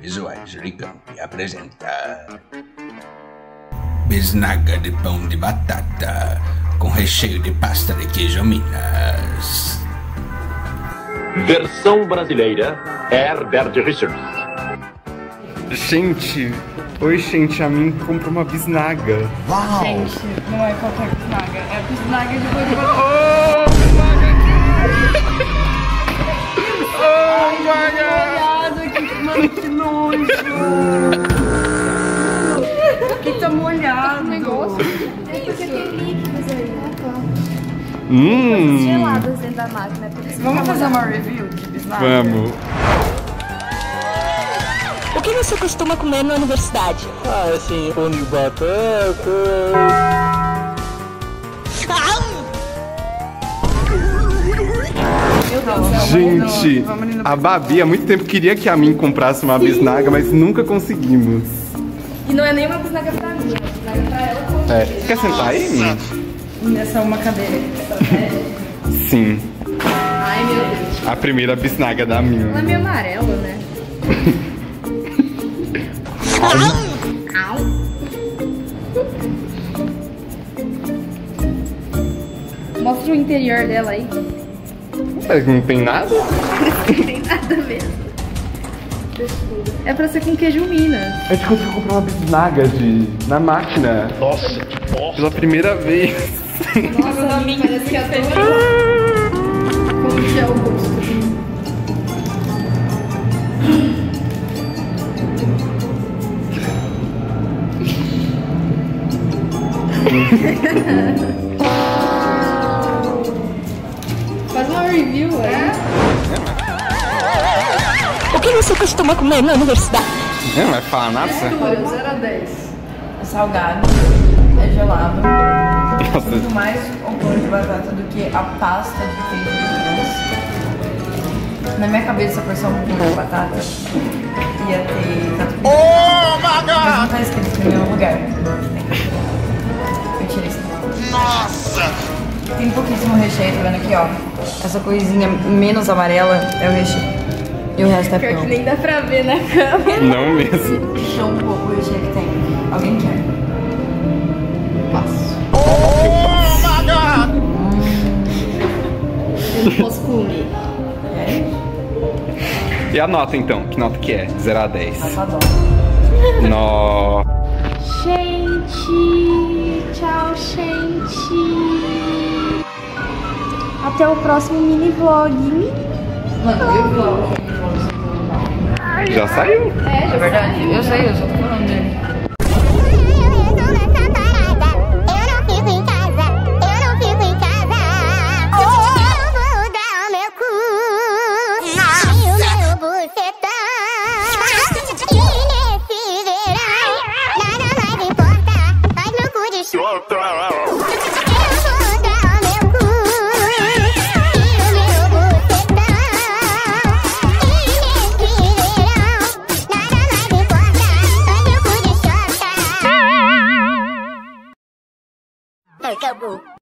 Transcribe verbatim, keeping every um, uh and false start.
Audiovisuais Unicamp apresenta bisnaga de pão de batata com recheio de pasta de queijo Minas. Versão brasileira, Herbert Richards. Gente, oi gente, a mim comprou uma bisnaga. Uau! Gente, não é qualquer bisnaga, é a bisnaga de boi de batata. Oh, bisnaga aqui! Oh, molhado aqui, mano, que nojo! Por que tá molhado? Negócio. É porque tem líquidos aí, né? Hum. Coisas geladas dentro da máquina. Vamos fazer uma review de bisnaga? Vamos. O que você costuma comer na universidade? Ah, assim, pão de batata. Gente, a Babi há muito tempo queria que a mim comprasse uma bisnaga, mas nunca conseguimos. E não é nem uma bisnaga pra mim, é uma bisnaga pra ela. É. Quer sentar aí? Nessa uma cadeira. Sim. Ai, meu Deus. A primeira bisnaga da minha. Ela é meio amarela, né? Mostra o interior dela aí. Parece que não tem nada. Não tem nada mesmo. É pra ser com queijo Minas. A gente conseguiu comprar uma bisnaga de... na máquina. Nossa, que bosta. Pela primeira vez. Nossa, minha, parece que até como que é o gosto. Faz uma review aí. O que você costuma comer na universidade? Não vai falar nada? zero a dez. É salgado, é gelado. Nossa. Muito mais o pão de batata do que a pasta de queijo de Minas. Na minha cabeça, a porção de pão de batata ia ter tanto queijo. Oh, my God! Mas não tá escrito em nenhum lugar. Eu tirei isso. Nossa! Tem pouquíssimo recheio, tá vendo aqui, ó. Essa coisinha menos amarela é o recheio. E o resto é Pior pão. que nem dá pra ver na câmera. Não mesmo. Deixa um pouco o recheio que tem. Alguém quer? Passo. Oh, my God! Eu não posso comer. É? E a nota então? Que nota que é? De zero a dez. Passadão. Nó. Gente, tchau, gente. Até o próximo mini vlog. Mano, eu vlog. Já saiu? É verdade, eu sei, eu só tô falando dele. Acabou.